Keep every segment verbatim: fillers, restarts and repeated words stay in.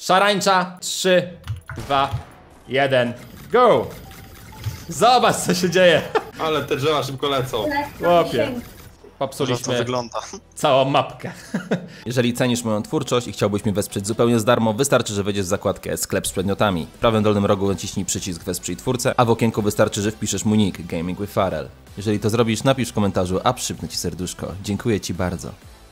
Szarańcza. trzy, dwa, jeden, go! Zobacz, co się dzieje. Ale te drzewa szybko lecą. Chłopie. To Popsuliśmy wygląda. całą mapkę. Jeżeli cenisz moją twórczość i chciałbyś mnie wesprzeć zupełnie za darmo, wystarczy, że wejdziesz w zakładkę Sklep z przedmiotami. W prawym dolnym rogu naciśnij przycisk Wesprzyj twórcę, a w okienku wystarczy, że wpiszesz mój nick Gaming with Farel. Jeżeli to zrobisz, napisz w komentarzu, a przypnę ci serduszko. Dziękuję ci bardzo.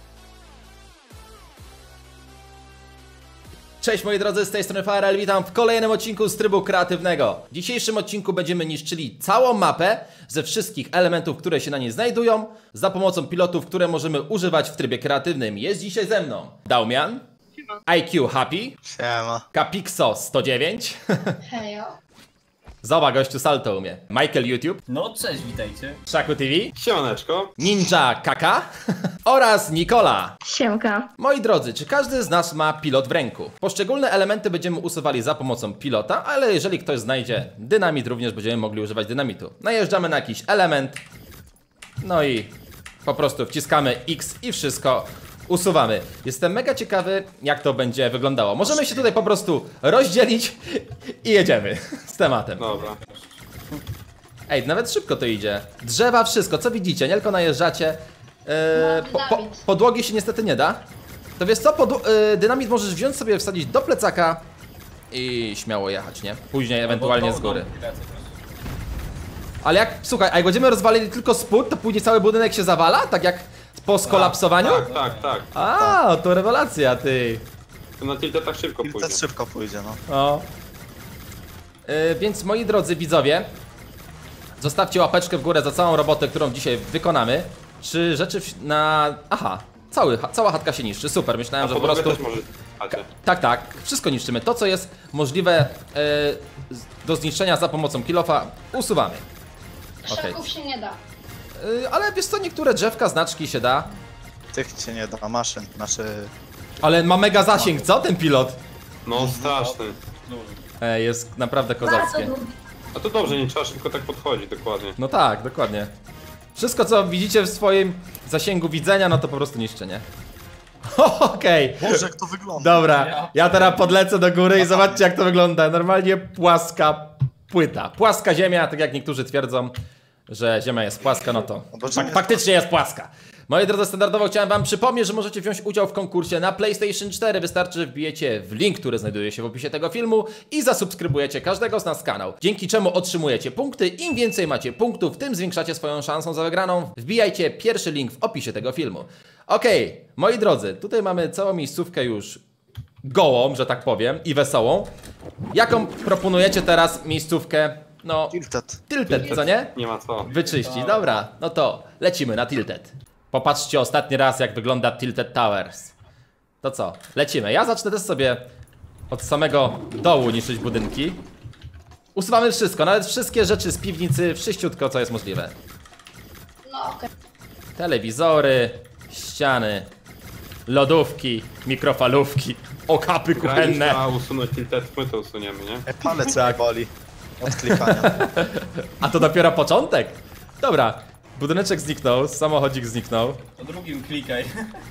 Cześć moi drodzy, z tej strony Farel, witam w kolejnym odcinku z trybu kreatywnego. W dzisiejszym odcinku będziemy niszczyli całą mapę ze wszystkich elementów, które się na niej znajdują, za pomocą pilotów, które możemy używać w trybie kreatywnym. Jest dzisiaj ze mną Daumian, I Q Happy, Siema. Capixo sto dziewięć, Hejo. Zoba gościu salto umie, Michael YouTube, No cześć, witajcie. Szaku T V, Siemaneczko. Ninja Kaka oraz Nikola. Siemka. Moi drodzy, czy każdy z nas ma pilot w ręku? Poszczególne elementy będziemy usuwali za pomocą pilota, ale jeżeli ktoś znajdzie dynamit, również będziemy mogli używać dynamitu. Najeżdżamy na jakiś element, no i po prostu wciskamy X i wszystko usuwamy. Jestem mega ciekawy, jak to będzie wyglądało. Możemy się tutaj po prostu rozdzielić i jedziemy z tematem. Dobra. Ej, nawet szybko to idzie. Drzewa, wszystko, co widzicie, nie tylko najeżdżacie. Yy, po, po, podłogi się niestety nie da. To wiesz co, Podł yy, dynamit możesz wziąć sobie, wsadzić do plecaka i śmiało jechać, nie? Później ewentualnie z góry. Ale jak, słuchaj, a jak będziemy rozwalili tylko spód, to później cały budynek się zawala? Tak jak po skolapsowaniu? Tak, tak, tak. A, to rewelacja, ty. To na tiltę tak szybko pójdzie. Tilted szybko pójdzie, no. O. Yy, więc moi drodzy widzowie, zostawcie łapeczkę w górę za całą robotę, którą dzisiaj wykonamy. Czy rzeczy w, na... Aha, cały, cała chatka się niszczy, super, myślałem, A że po podłogę prostu... też może... Macie. Tak, tak, wszystko niszczymy. To, co jest możliwe yy, do zniszczenia za pomocą kilofa, usuwamy. Okej. Szaków się nie da. Yy, ale wiesz co, niektóre drzewka, znaczki się da. Tych się nie da, maszyn, znaczy... Ale ma mega zasięg, co ten pilot? No straszny. E, jest naprawdę kozackie. A to dobrze, nie trzeba szybko tak podchodzić, dokładnie. No tak, dokładnie. Wszystko, co widzicie w swoim zasięgu widzenia, no to po prostu niszczenie. Okej. Boże, jak to wygląda. Dobra, ja teraz podlecę do góry i zobaczcie, jak to wygląda. Normalnie płaska płyta. Płaska ziemia, tak jak niektórzy twierdzą, że ziemia jest płaska, no to No to fak jest faktycznie jest płaska. Moi drodzy, standardowo chciałem wam przypomnieć, że możecie wziąć udział w konkursie na PlayStation cztery. Wystarczy, że wbijecie w link, który znajduje się w opisie tego filmu i zasubskrybujecie każdego z nas kanał, dzięki czemu otrzymujecie punkty. Im więcej macie punktów, tym zwiększacie swoją szansą za wygraną. Wbijajcie pierwszy link w opisie tego filmu. Okej, okay, moi drodzy, tutaj mamy całą miejscówkę już gołą, że tak powiem, i wesołą. Jaką proponujecie teraz miejscówkę? No, Tilted. tilted, co nie? Nie ma co. Wyczyścić, dobra, no to lecimy na tilted. Popatrzcie ostatni raz, jak wygląda Tilted Towers. To co, lecimy. Ja zacznę też sobie od samego dołu niszczyć budynki. Usuwamy wszystko, nawet wszystkie rzeczy z piwnicy, wszyściutko, co jest możliwe. No okej. Telewizory, ściany, lodówki, mikrofalówki, okapy kuchenne. Trzeba usunąć tiltet, my to usuniemy, nie? E, palec tak. boli. Od klikania. A to dopiero początek. Dobra, budyneczek zniknął, samochodzik zniknął. Po drugim klikaj.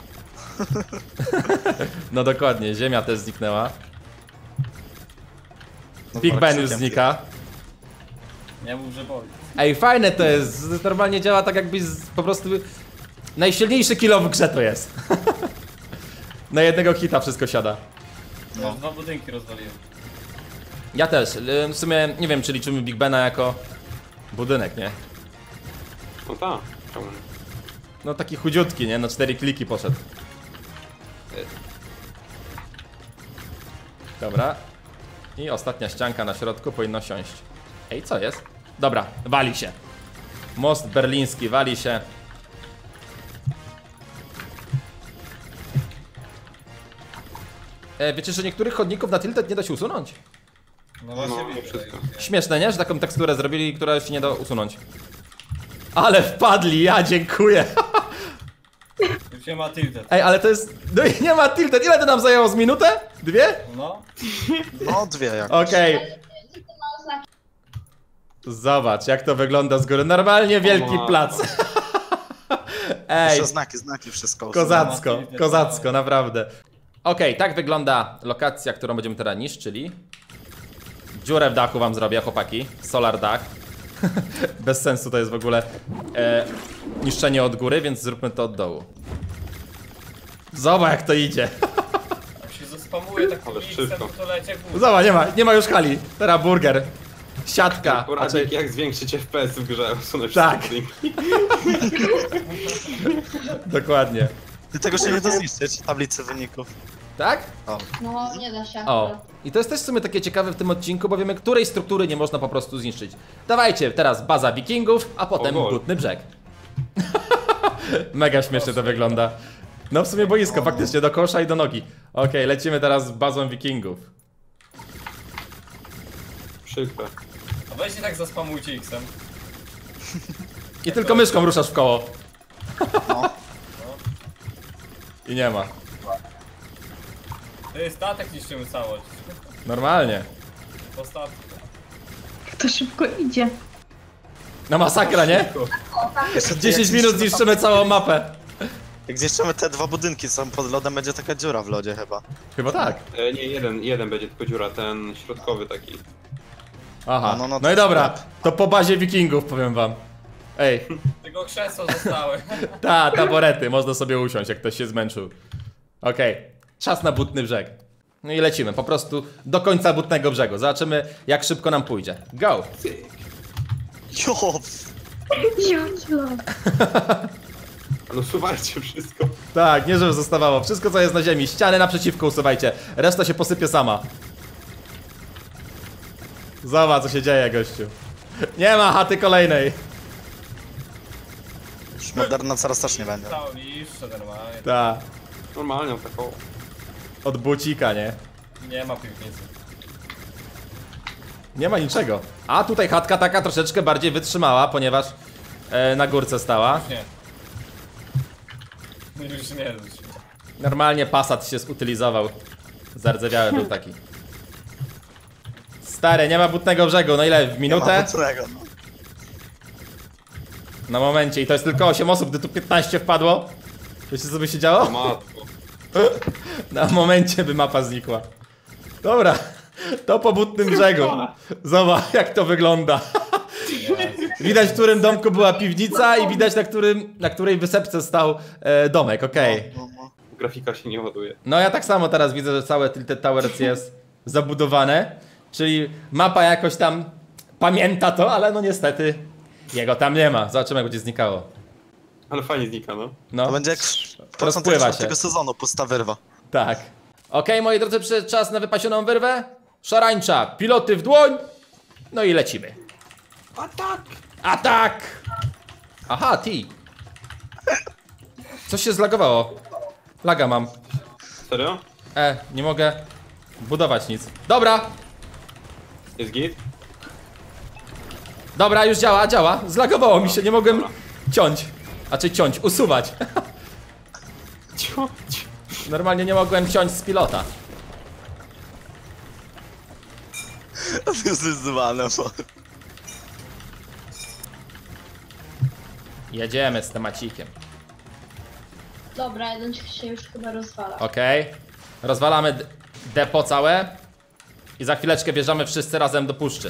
No dokładnie, ziemia też zniknęła. No, Big Ben już krzykiem znika. Nie mów, że boli. Ej, fajne to jest, normalnie działa tak jakbyś z, po prostu... Najsilniejszy kilo w grze to jest. Na jednego hita wszystko siada. Ja już dwa budynki rozwaliłem. Ja też, y, w sumie nie wiem, czy liczymy Big Bena jako budynek, nie? No tak. Czemu? No taki chudziutki, nie? Na cztery kliki poszedł. Y. Dobra. I ostatnia ścianka na środku powinno siąść. Ej, co jest? Dobra, wali się. Most berliński, wali się. E, wiecie, że niektórych chodników na tilted nie da się usunąć? No właśnie No, widzę. wszystko. Śmieszne, nie? Że taką teksturę zrobili, która się nie da usunąć. Ale wpadli, ja dziękuję. Już nie ma tilted. Ej, ale to jest... No i nie ma tilted. Ile to nam zajęło? Z minutę? Dwie? No. No, dwie jak. Okej. Ale to ma znaki. Zobacz, jak to wygląda z góry. Normalnie wielki O, plac. Ej, Jeszcze znaki, znaki, wszystko. kozacko, kozacko, naprawdę. Okej, tak wygląda lokacja, którą będziemy teraz niszczyli. Dziurę w dachu wam zrobię, chłopaki. Solar dach. Bez sensu to jest w ogóle e, niszczenie od góry, więc zróbmy to od dołu. Zobacz jak to idzie. Jak się zaspamuje tak Ale miksem, szybko. to lecie w górę. Zobacz, nie ma, nie ma już hali. Teraz burger. Siatka. Poradnik Znaczy, jak zwiększyć F P S w grze, usunąć Tak. wszystkie budynki. dokładnie. Ty tego się nie da zniszczyć, tablicy wyników. Tak? O. No, nie da się. O. I to jest też w sumie takie ciekawe w tym odcinku, bo wiemy, której struktury nie można po prostu zniszczyć. Dawajcie, teraz baza wikingów, a potem O, gol. butny brzeg. Mega śmiesznie to wygląda. No w sumie boisko, faktycznie, do kosza i do nogi. Okej, lecimy teraz z bazą wikingów. Przykre. A weźcie tak zaspamujcie X-em. I tylko myszką ruszasz w koło. No. I nie ma. To jest statek niszczymy całość. Normalnie. Po statku. To szybko idzie. Na masakra, nie? Jeszcze ty, dziesięć jak minut zniszczymy- zniszczymy całą mapę. Jak zniszczymy te dwa budynki, co są pod lodem, będzie taka dziura w lodzie chyba. Chyba tak. E, nie, jeden, jeden będzie tylko dziura, ten środkowy taki. Aha. No, no, no, No i to dobra, sklep. to po bazie wikingów powiem wam. Ej, Tylko krzesła zostały. ta, taborety, można sobie usiąść, jak ktoś się zmęczył. Okej, czas na butny brzeg. No i lecimy, po prostu do końca butnego brzegu. Zobaczymy, jak szybko nam pójdzie. Go! Jo! No usuwajcie wszystko. Tak, nie żeby zostawało. Wszystko, co jest na ziemi, ściany naprzeciwko usuwajcie. Reszta się posypie sama. Zobacz, co się dzieje, gościu. Nie ma chaty kolejnej. Już moderna coraz też nie będzie. Cały niszcze normalnie. Ta, Normalnie taką. od bucika, nie? Nie ma piwnicy. Nie ma niczego. A tutaj chatka taka troszeczkę bardziej wytrzymała, ponieważ e, na górce stała. Nie. Już nie już. Normalnie Passat się zutylizował. Zardzewiały był taki. Stary, nie ma butnego brzegu. No ile? W Nie minutę? ma mocnego, no. Na momencie. I to jest tylko osiem osób, gdy tu piętnaście wpadło. Wiecie co by się działo? Matko. Na momencie by mapa znikła. Dobra. To po butnym brzegu. Zobacz jak to wygląda. Widać, w którym domku była piwnica i widać, na, którym, na której wysepce stał e, domek, okej. No, no. Grafika się nie ładuje. No ja tak samo teraz widzę, że całe Tilted Towers jest zabudowane. Czyli mapa jakoś tam pamięta to, ale no niestety jego tam nie ma. Zobaczymy jak będzie znikało. Ale fajnie znika, no. No, To będzie jak Rozpływa procent się. tego sezonu, pusta wyrwa. tak. Okej, moi drodzy, przyszedł czas na wypasioną wyrwę. Szarańcza, piloty w dłoń. No i lecimy. Atak! Atak! Aha, T. Coś się zlagowało. Laga mam. Serio? E, nie mogę budować nic. Dobra, Jest git? dobra, już działa, działa. Zlagowało mi się, nie mogłem ciąć. A czy ciąć, usuwać. Cio, cio. Normalnie nie mogłem ciąć z pilota. To jest zwane, bo... Jedziemy z temacikiem. Dobra, jeden się już chyba rozwala. Okej. Rozwalamy d- depo całe. I za chwileczkę wjeżdżamy wszyscy razem do puszczy.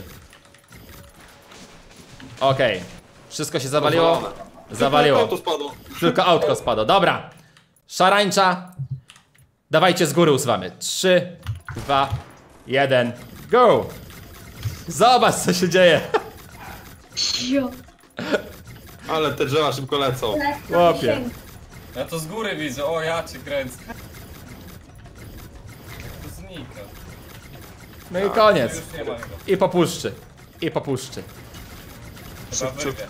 Okej. Wszystko się zawaliło. Rozwalone. Zawaliło. To spadło. Tylko autko spadło. Dobra. Szarańcza. Dawajcie z góry usuwamy. trzy, dwa, jeden. Go! Zobacz co się dzieje. Jo. Ale te drzewa szybko lecą. Chłopie. Ja to z góry widzę, o ja cię kręcę. To znika. No i koniec. Już nie ma go. I po puszczy. I po puszczy. Chyba wyrwie.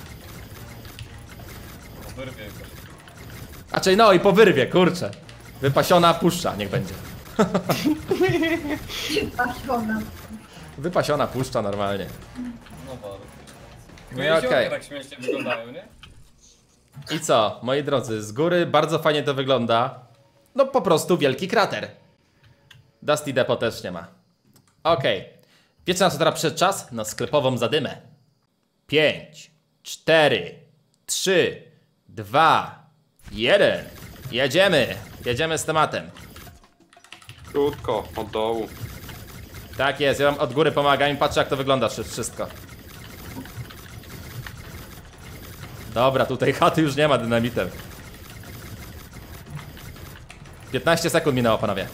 Wyrwie go. A czyli no i po wyrwie, kurczę. Wypasiona puszcza, niech będzie. Pasiona. Wypasiona puszcza normalnie. No bardzo. No i Jeziorka okej. tak śmiesznie wyglądają, nie? I co, moi drodzy, z góry bardzo fajnie to wygląda. No po prostu wielki krater. Dusty Depot też nie ma. Okej. Wiecie na co teraz przyszedł czas? Na sklepową zadymę. pięć, cztery, trzy, dwa, jeden. Jedziemy. Jedziemy z tematem. Krótko, od dołu. Tak jest, ja wam od góry pomagam i patrzę jak to wygląda wszystko. Dobra, tutaj chaty już nie ma dynamitem. piętnaście sekund minęło, panowie.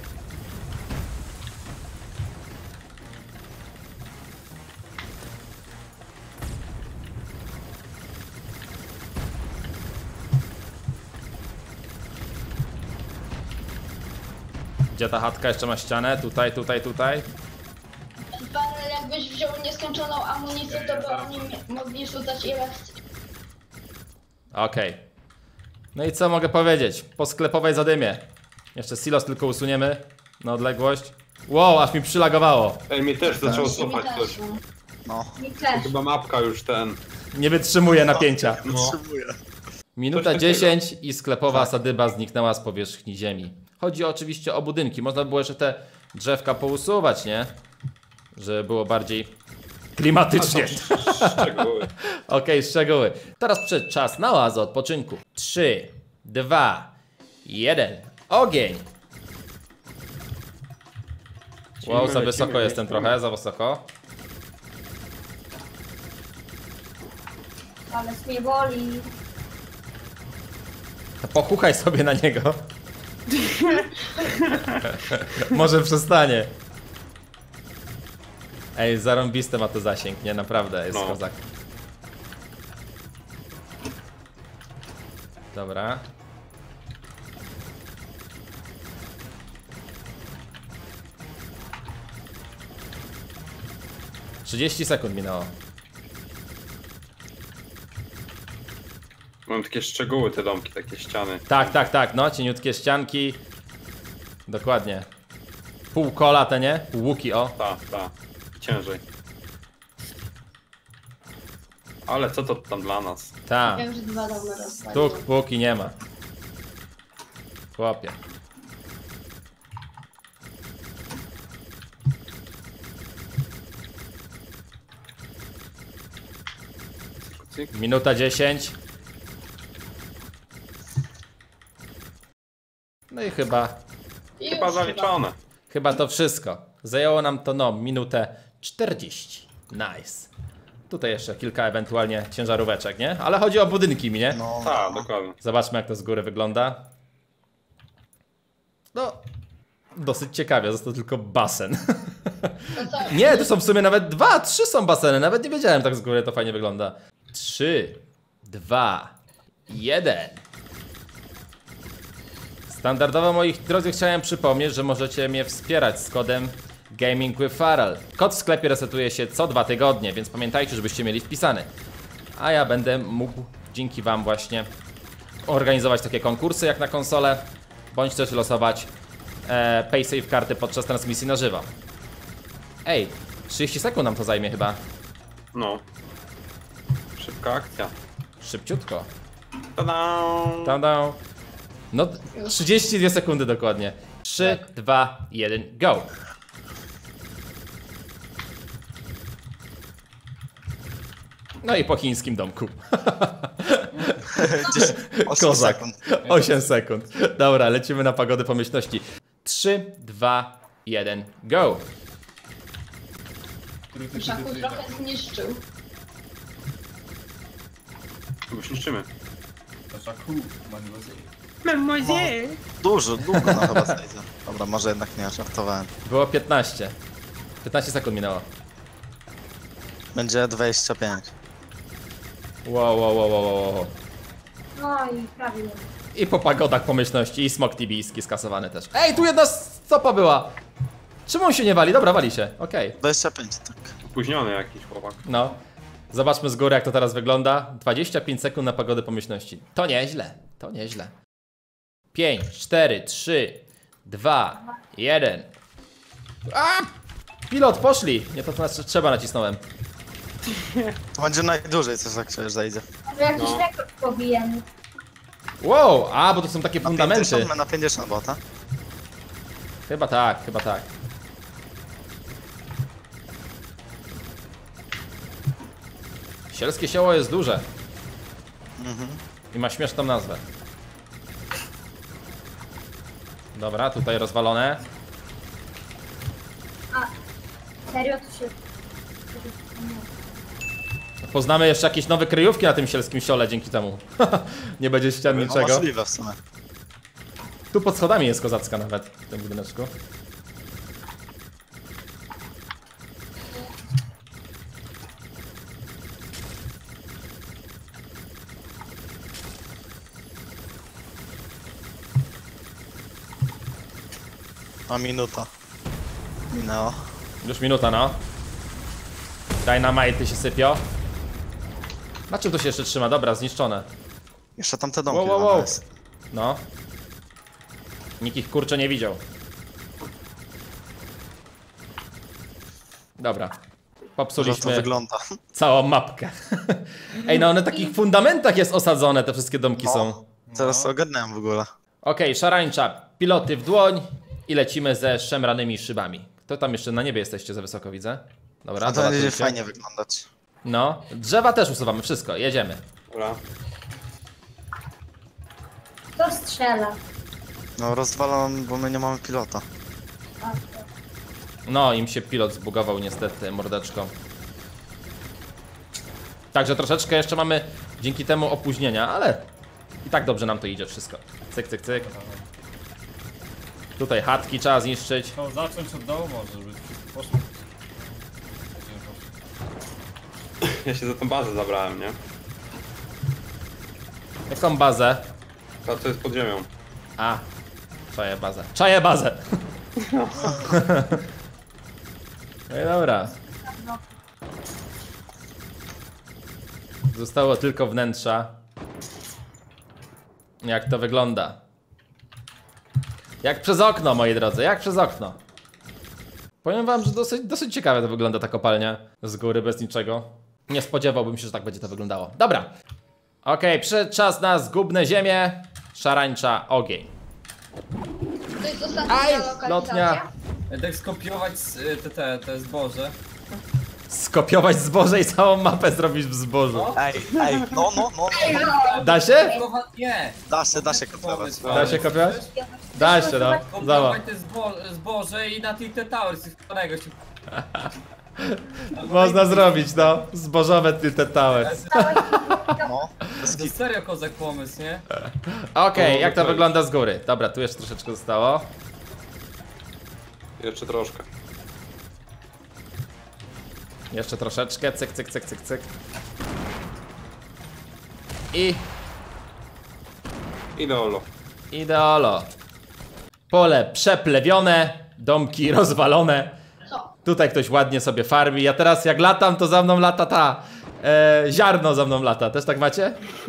Gdzie ta chatka jeszcze ma ścianę? Tutaj, tutaj, tutaj. Barel, jakbyś wziął nieskończoną amunicję, to by oni mogli rzucać ile chcą. Okej. No i co mogę powiedzieć? Po sklepowej zadymie. Jeszcze silos tylko usuniemy na odległość. Wow, aż mi przylagowało. Ej, mnie też zaczęło Mi cofać też, coś. no. No, Mi też. Chyba mapka już ten. Nie wytrzymuje napięcia. No. potrzebuję. Minuta Coś takiego. dziesięć i sklepowa sadyba zniknęła z powierzchni ziemi. Chodzi oczywiście o budynki. Można było jeszcze te drzewka pousuwać, nie? Żeby było bardziej klimatycznie. Szczegóły. Okej, szczegóły. Teraz przed czas na oazę odpoczynku. trzy, dwa, jeden. Ogień! Wow, za Lecimy, wysoko lecimy, jestem lecimy. trochę, za wysoko. Ale mnie boli. To pochuchaj sobie na niego. Może przestanie. Ej, zarąbiste ma to zasięg, nie? Naprawdę, jest No. kozak. Dobra. trzydzieści sekund minęło. Mam takie szczegóły te domki, takie ściany. Tak, tak, tak, no, cieniutkie ścianki. Dokładnie. Pół kola te, nie? Pół łuki, o. Ta, ta. Ciężej. Ale co to tam dla nas? Ta. Ja już dwa domy rozwaliłem. Tuk, póki nie ma. Chłopie. Cyk. Minuta dziesięć. No i chyba, I Chyba już zaliczone. chyba to wszystko. Zajęło nam to no minutę czterdzieści. Nice. Tutaj jeszcze kilka ewentualnie ciężaróweczek, nie? Ale chodzi o budynki mi, nie? No, Tak, dokładnie. Zobaczmy jak to z góry wygląda. No, dosyć ciekawie, został tylko basen. To co? Nie, to są w sumie nawet dwa, trzy są baseny, nawet nie wiedziałem tak z góry, to fajnie wygląda. Trzy, dwa, jeden. Standardowo, moi drodzy, chciałem przypomnieć, że możecie mnie wspierać z kodem Gaming with Farrell. Kod w sklepie resetuje się co dwa tygodnie, więc pamiętajcie, żebyście mieli wpisany. A ja będę mógł dzięki wam właśnie organizować takie konkursy jak na konsolę, bądź też losować e, PaySafe karty podczas transmisji na żywo. Ej, trzydzieści sekund nam to zajmie chyba. No. Szybka akcja. Szybciutko. Tada! Tada. No, trzydzieści dwie sekundy dokładnie. trzy, dwa, jeden, go. No i po chińskim domku. osiem Kozak. sekund. osiem sekund. Dobra, lecimy na pagodę pomyślności. trzy, dwa, jeden, go. Który ty Szaku ty trochę zniszczył. Już niszczymy. To szaku, mademoiselle. Dużo, długo no chyba zejdzie. Dobra, może jednak nie, żartowałem. Było piętnaście. piętnaście sekund minęło. Będzie dwadzieścia pięć. Wow, wow, wow, wow, wow. No i prawie nie. I po pagodach pomyślności i smok tibijski skasowany też. Ej, tu jedna stopa była. Czemu on się nie wali? Dobra, wali się, okej. dwadzieścia pięć, tak. Opóźniony jakiś chłopak. No. Zobaczmy z góry jak to teraz wygląda. dwadzieścia pięć sekund na pagodę pomyślności. To nieźle, to nieźle. pięć, cztery, trzy, dwa, jeden. A! Pilot, poszli! Nie to znaczy, trzeba nacisnąłem. To będzie najdłużej, coś jak się zejdzie. Może jakiś No. rekord pobijemy. Wow, a bo to są takie Na fundamenty. pięćdziesiąt, na pięćdziesiąt bota. Chyba tak, chyba tak. Sielskie sioło jest duże. I ma śmieszną nazwę. Dobra, tutaj rozwalone. Serio, to się... Poznamy jeszcze jakieś nowe kryjówki na tym sielskim siole dzięki temu. Nie będzie ścian No niczego. możliwe w sumie. Tu pod schodami jest kozacka nawet w tym budyneczku. A minuta. Minęła. Już minuta, no. Dynamite się sypio. Na czym to się jeszcze trzyma? Dobra, zniszczone. Jeszcze tam te domki Wow, wow, wow, wow. jest. No. Nikt ich kurczę nie widział. Dobra. Że to Popsuliśmy wygląda. całą mapkę. Ej, no one na takich fundamentach jest osadzone, te wszystkie domki są. O, teraz to ogarnąłem w ogóle. Okej, szarańcza, piloty w dłoń i lecimy ze szemranymi szybami. Kto tam jeszcze na niebie jesteście za wysoko, widzę? Dobra, A to będzie dolatujcie. fajnie wyglądać. No, drzewa też usuwamy, wszystko, jedziemy. Dobra. Kto strzela? No rozwalam, bo my nie mamy pilota. No, im się pilot zbugował niestety, mordeczko. Także troszeczkę jeszcze mamy dzięki temu opóźnienia, ale i tak dobrze nam to idzie wszystko. Cyk, cyk, cyk. Tutaj chatki trzeba zniszczyć. No zacząć od dołu może, żeby wszystko poszło. Ja się za tą bazę zabrałem, nie? Jaką bazę? Ta co jest pod ziemią. A, czaję bazę. Czaję bazę! No i dobra. Zostało tylko wnętrza. Jak to wygląda? Jak przez okno, moi drodzy, jak przez okno. Powiem wam, że dosyć, dosyć ciekawe to wygląda ta kopalnia. Z góry, bez niczego. Nie spodziewałbym się, że tak będzie to wyglądało. Dobra. Okej, przyszedł czas na zgubne ziemię. Szarańcza, ogień. To jest ostatnia Aj, lokalizacja. lotnia. Tak skopiować y, te, te, te zboże. Skopiować zboże i całą mapę zrobić w zbożu. Ej, ej, no, no, no, no. Da się? Kopiować- Nie! Da się, da się kopiować. Da się kopiować? Da się, no. Zobacz. Kopiować te zbo zboże i na Tilted Towers z którego się... Można zrobić, no. Zbożowe Tilted Towers. No, bez To kitu. serio kozak pomysł, nie? Okej, jak to okej. wygląda z góry? Dobra, tu jeszcze troszeczkę zostało. Jeszcze troszkę. Jeszcze troszeczkę, cyk, cyk, cyk, cyk, cyk. I Ideolo. ideolo. Pole przeplewione, domki rozwalone. Co? Tutaj ktoś ładnie sobie farmi. Ja teraz jak latam, to za mną lata ta... E, ziarno za mną lata. Też tak macie?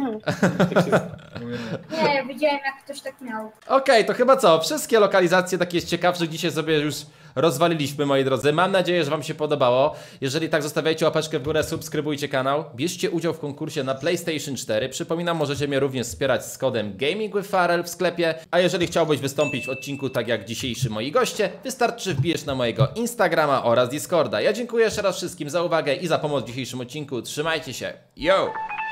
Nie, ja widziałem jak ktoś tak miał. Okej, to chyba co? Wszystkie lokalizacje takie z ciekawszych dzisiaj sobie już rozwaliliśmy, moi drodzy. Mam nadzieję, że wam się podobało. Jeżeli tak, zostawiajcie łapeczkę w górę, subskrybujcie kanał. Bierzcie udział w konkursie na PlayStation cztery. Przypominam, możecie mnie również wspierać z kodem Gaming with Farel w sklepie. A jeżeli chciałbyś wystąpić w odcinku tak jak dzisiejszy moi goście, wystarczy wbijesz na mojego Instagrama oraz Discorda. Ja dziękuję jeszcze raz wszystkim za uwagę i za pomoc w dzisiejszym odcinku. Trzymajcie się. Yo!